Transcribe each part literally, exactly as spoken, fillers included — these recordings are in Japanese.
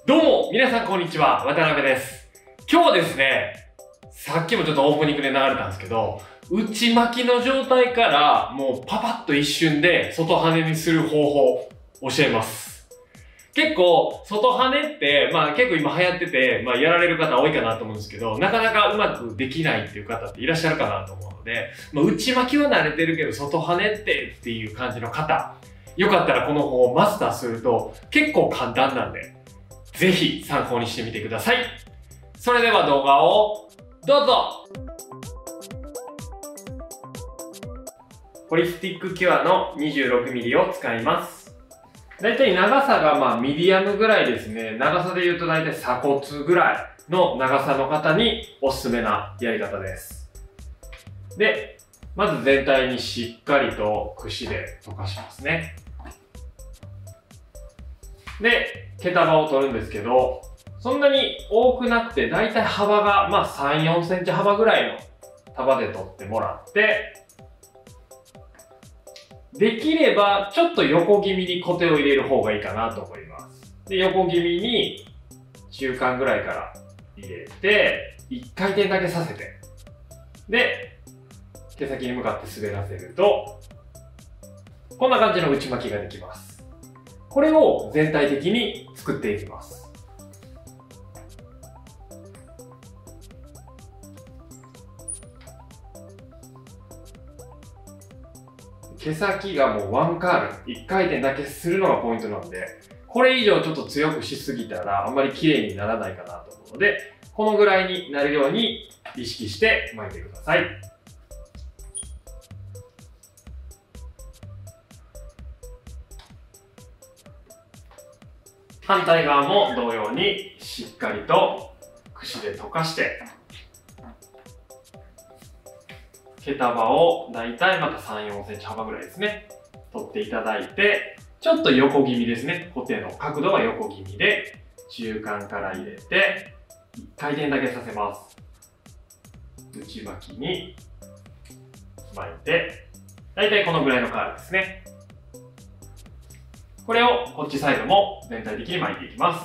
どうも、皆さんこんにちは、渡辺です。今日はですね、さっきもちょっとオープニングで流れたんですけど、内巻きの状態からもうパパッと一瞬で外跳ねにする方法教えます。結構、外跳ねって、まあ結構今流行ってて、まあやられる方多いかなと思うんですけど、なかなかうまくできないっていう方っていらっしゃるかなと思うので、まあ内巻きは慣れてるけど外跳ねってっていう感じの方、よかったらこの方法をマスターすると結構簡単なんで、ぜひ参考にしてみてください。それでは動画をどうぞ。ホリスティックキュアの にじゅうろくミリ を使います。だいたい長さがまあミディアムぐらいですね。長さで言うとだいたい鎖骨ぐらいの長さの方におすすめなやり方です。で、まず全体にしっかりと櫛で溶かしますね。で、毛束を取るんですけど、そんなに多くなくて、だいたい幅がまあさん、よんセンチ幅ぐらいの束で取ってもらって、できればちょっと横気味にコテを入れる方がいいかなと思います。で、横気味に中間ぐらいから入れて、いっかい転だけさせて、で、毛先に向かって滑らせると、こんな感じの内巻きができます。これを全体的に作っていきます。毛先がもうワンカール、いっかい転だけするのがポイントなんで、これ以上ちょっと強くしすぎたらあんまり綺麗にならないかなと思うので、このぐらいになるように意識して巻いてください。反対側も同様にしっかりと櫛で溶かして、毛束をだいたいまたさん、よんセンチ幅ぐらいですね、取っていただいて、ちょっと横気味ですね。固定の角度は横気味で、中間から入れて、いっかい転だけさせます。内巻きに巻いて、だいたいこのぐらいのカールですね。これをこっちサイドも全体的に巻いていきます。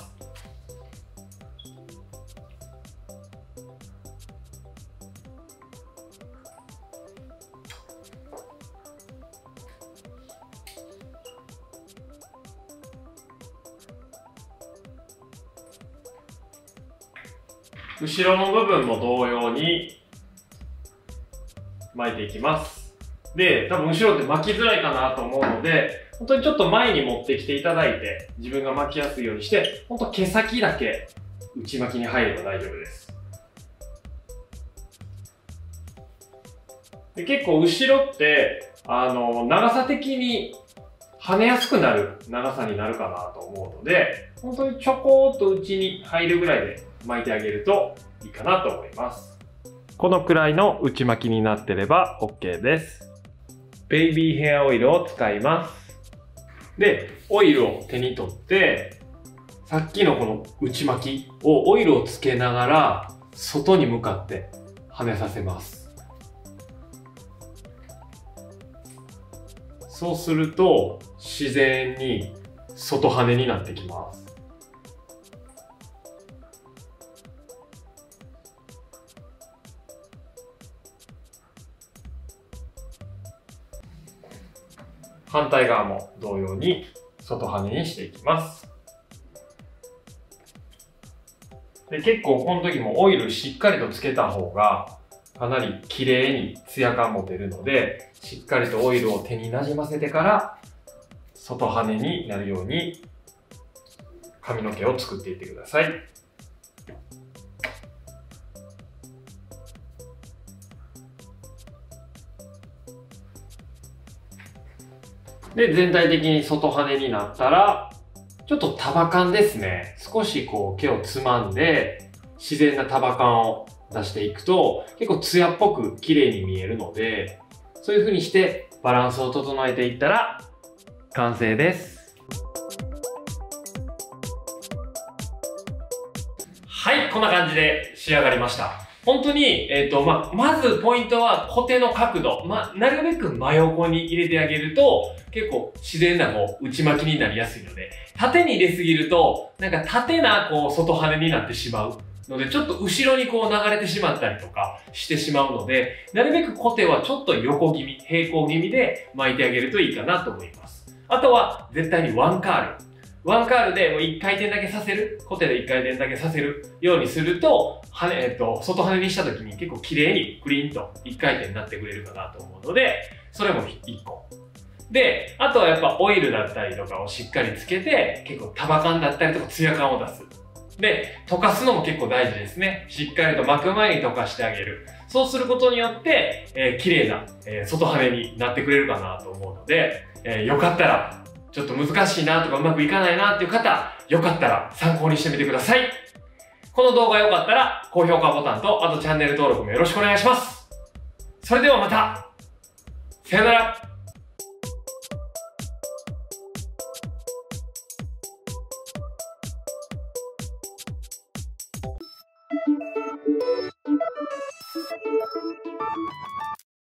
後ろの部分も同様に巻いていきます。で、多分後ろって巻きづらいかなと思うので、本当にちょっと前に持ってきていただいて、自分が巻きやすいようにして、本当毛先だけ内巻きに入れば大丈夫です。で、結構後ろって、あの、長さ的に跳ねやすくなる長さになるかなと思うので、本当にちょこーっと内に入るぐらいで巻いてあげるといいかなと思います。このくらいの内巻きになってれば OK です。ベイビーヘアオイルを使います。で、オイルを手に取って、さっきのこの内巻きをオイルをつけながら外に向かって跳ねさせます。そうすると自然に外跳ねになってきます。反対側も同様に外跳ねにしていきます。で、結構この時もオイルしっかりとつけた方がかなり綺麗にツヤ感も出るので、しっかりとオイルを手になじませてから外跳ねになるように髪の毛を作っていってください。で、全体的に外跳ねになったら、ちょっと束感ですね。少しこう毛をつまんで、自然な束感を出していくと、結構ツヤっぽく綺麗に見えるので、そういう風にしてバランスを整えていったら、完成です。はい、こんな感じで仕上がりました。 本当に、えっと、ま、まずポイントはコテの角度。ま、なるべく真横に入れてあげると、結構自然なこう内巻きになりやすいので、縦に入れすぎると、なんか縦なこう外跳ねになってしまうので、ちょっと後ろにこう流れてしまったりとかしてしまうので、なるべくコテはちょっと横気味、平行気味で巻いてあげるといいかなと思います。あとは、絶対にワンカール。ワンカールでもういっかい転だけさせる。コテでいっかい転だけさせるようにすると、はね、えっと、外跳ねにした時に結構綺麗にクリーンといっかい転になってくれるかなと思うので、それもいっこ。で、あとはやっぱオイルだったりとかをしっかりつけて、結構束感だったりとかツヤ感を出す。で、溶かすのも結構大事ですね。しっかりと巻く前に溶かしてあげる。そうすることによって、えー、綺麗な、えー、外跳ねになってくれるかなと思うので、えー、よかったら、ちょっと難しいなとかうまくいかないなっていう方、よかったら参考にしてみてください。この動画良かったら高評価ボタンと、あとチャンネル登録もよろしくお願いします。それではまた。さよなら。